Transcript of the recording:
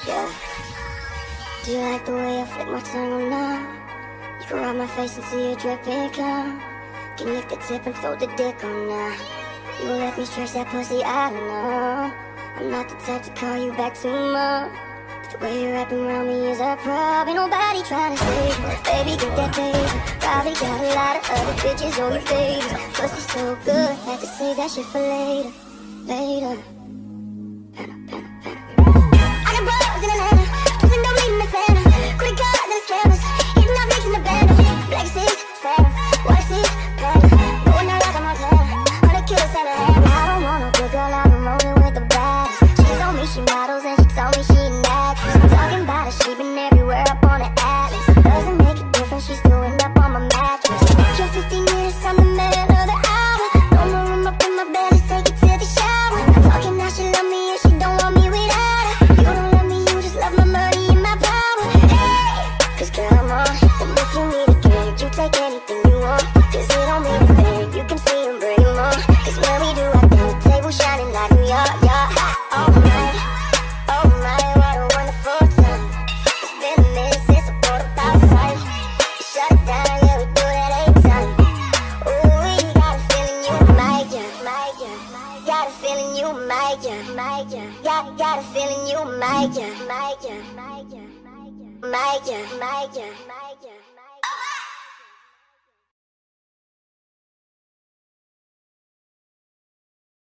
Yeah. Do you like the way I flick my tongue or not? You can rub my face and see it dripping cum. Can lick the tip and throw the dick on now. You gon' let me stretch that pussy, I don't know. I'm not the type to call you back too much. The way you're wrapping around me is a problem. Ain't nobody trying to save you. Baby, get that baby. Probably got a lot of other bitches on your face. Pussy so good, had to save that shit for later. Later. I got bros in Atlanta, pushing don't leave in the phantom. Credit cards and the scammers, hitting off licks in the band. Legacies, phantom, white seats, panda. Going out like a Montana, 100 kilos and a hammer. I don't want no good girl, I'm rolling with the baddest. She told me she models and she told me she an actress. Talking about her, she been everywhere up on the atlas. Doesn't make a difference, she still end up on my mattress. Kill 15 minutes, I'm the man of the hour. No more room up in my bed, let's take it to the shower. Talking now she love me and she don't want me without her. You don't love me, you just love my money and my power. Hey, cause girl I'm on. And if you need a drink, you take anything you want. Cause it don't mean a thing, you can see and bring them on. Cause when we do our thing, the table shining like New York, yeah. Oh my, what a wonderful time. It's been a minute since I bought a power fight. Shut it down, yeah, we do that every time. Ooh, we got a feeling you might, yeah. Got a feeling you might, yeah. Got a feeling you might, yeah. Might, yeah.